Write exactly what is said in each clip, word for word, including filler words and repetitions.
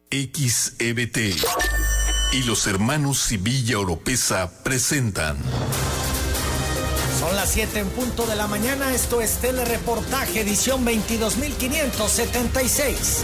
X E B T y los hermanos Civilla Oropesa presentan. Son las siete en punto de la mañana, esto es Telereportaje, edición veintidós mil quinientos setenta y seis.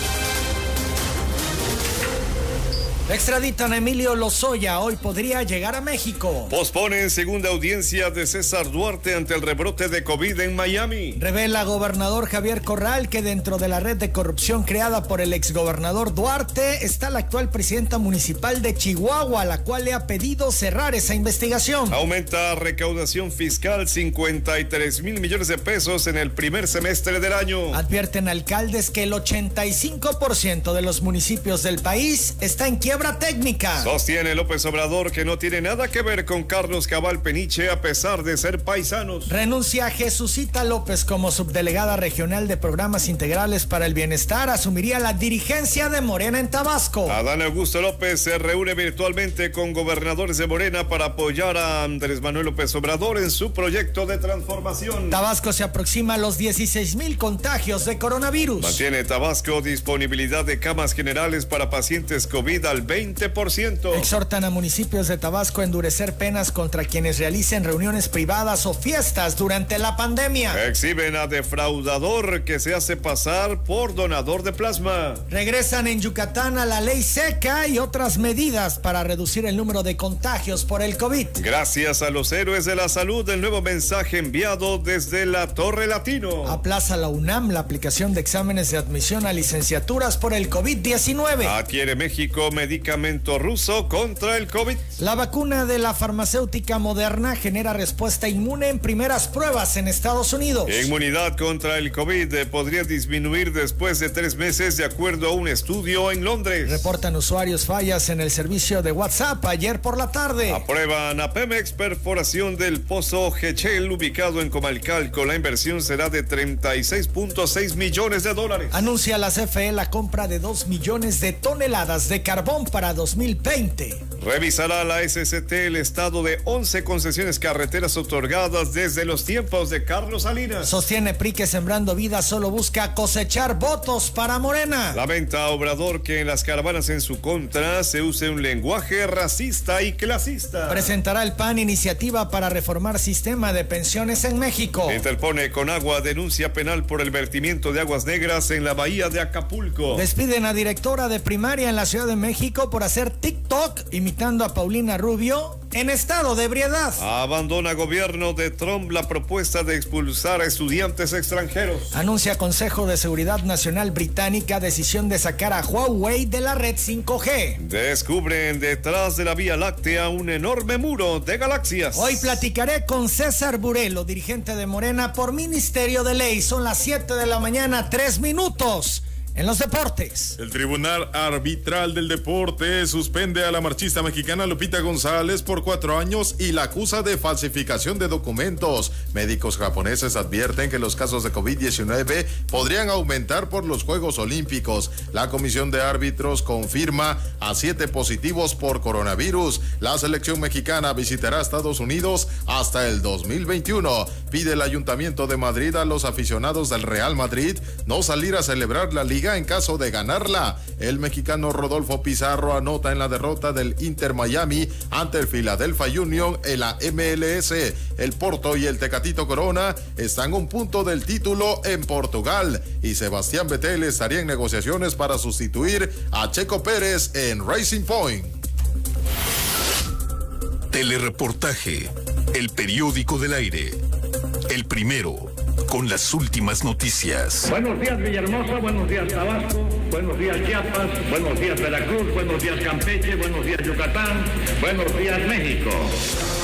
Extraditan a Emilio Lozoya, hoy podría llegar a México. Posponen segunda audiencia de César Duarte ante el rebrote de COVID en Miami. Revela gobernador Javier Corral que dentro de la red de corrupción creada por el exgobernador Duarte está la actual presidenta municipal de Chihuahua, la cual le ha pedido cerrar esa investigación. Aumenta recaudación fiscal cincuenta y tres mil millones de pesos en el primer semestre del año. Advierten alcaldes que el ochenta y cinco por ciento de los municipios del país está en quiebra técnica. Sostiene López Obrador que no tiene nada que ver con Carlos Cabal Peniche a pesar de ser paisanos. Renuncia Jesucita López como subdelegada regional de programas integrales para el bienestar. Asumiría la dirigencia de Morena en Tabasco. Adán Augusto López se reúne virtualmente con gobernadores de Morena para apoyar a Andrés Manuel López Obrador en su proyecto de transformación. Tabasco se aproxima a los dieciséis mil contagios de coronavirus. Mantiene Tabasco disponibilidad de camas generales para pacientes COVID al veinte por ciento. Exhortan a municipios de Tabasco a endurecer penas contra quienes realicen reuniones privadas o fiestas durante la pandemia. Exhiben a defraudador que se hace pasar por donador de plasma. Regresan en Yucatán a la ley seca y otras medidas para reducir el número de contagios por el COVID. Gracias a los héroes de la salud, el nuevo mensaje enviado desde la Torre Latino. Aplaza la UNAM la aplicación de exámenes de admisión a licenciaturas por el COVID diecinueve. Adquiere México medicamento ruso contra el COVID. La vacuna de la farmacéutica Moderna genera respuesta inmune en primeras pruebas en Estados Unidos. Inmunidad contra el COVID podría disminuir después de tres meses de acuerdo a un estudio en Londres. Reportan usuarios fallas en el servicio de WhatsApp ayer por la tarde. Aprueban a Pemex perforación del pozo Gechel ubicado en Comalcalco. La inversión será de treinta y seis punto seis millones de dólares. Anuncia la C F E la compra de dos millones de toneladas de carbón para dos mil veinte. Revisará la S C T el estado de once concesiones carreteras otorgadas desde los tiempos de Carlos Salinas. Sostiene P R I que Sembrando Vida solo busca cosechar votos para Morena. Lamenta Obrador que en las caravanas en su contra se use un lenguaje racista y clasista. Presentará el P A N iniciativa para reformar sistema de pensiones en México. Interpone Conagua denuncia penal por el vertimiento de aguas negras en la bahía de Acapulco. Despiden a directora de primaria en la Ciudad de México por hacer TikTok imitando a Paulina Rubio en estado de ebriedad. Abandona gobierno de Trump la propuesta de expulsar a estudiantes extranjeros. Anuncia Consejo de Seguridad Nacional Británica decisión de sacar a Huawei de la red cinco G. Descubren detrás de la Vía Láctea un enorme muro de galaxias. Hoy platicaré con César Burelo, dirigente de Morena por Ministerio de Ley. Son las siete de la mañana, tres minutos. En los deportes. El Tribunal Arbitral del Deporte suspende a la marchista mexicana Lupita González por cuatro años y la acusa de falsificación de documentos. Médicos japoneses advierten que los casos de COVID diecinueve podrían aumentar por los Juegos Olímpicos. La Comisión de Árbitros confirma a siete positivos por coronavirus. La selección mexicana visitará Estados Unidos hasta el dos mil veintiuno. Pide el Ayuntamiento de Madrid a los aficionados del Real Madrid no salir a celebrar la liga en caso de ganarla. El mexicano Rodolfo Pizarro anota en la derrota del Inter Miami ante el Philadelphia Union en la M L S. El Porto y el Tecatito Corona están a un punto del título en Portugal y Sebastián Vettel estaría en negociaciones para sustituir a Checo Pérez en Racing Point. Telereportaje, el periódico del aire, el primero con las últimas noticias. Buenos días Villahermosa, buenos días Tabasco, buenos días Chiapas, buenos días Veracruz, buenos días Campeche, buenos días Yucatán, buenos días México.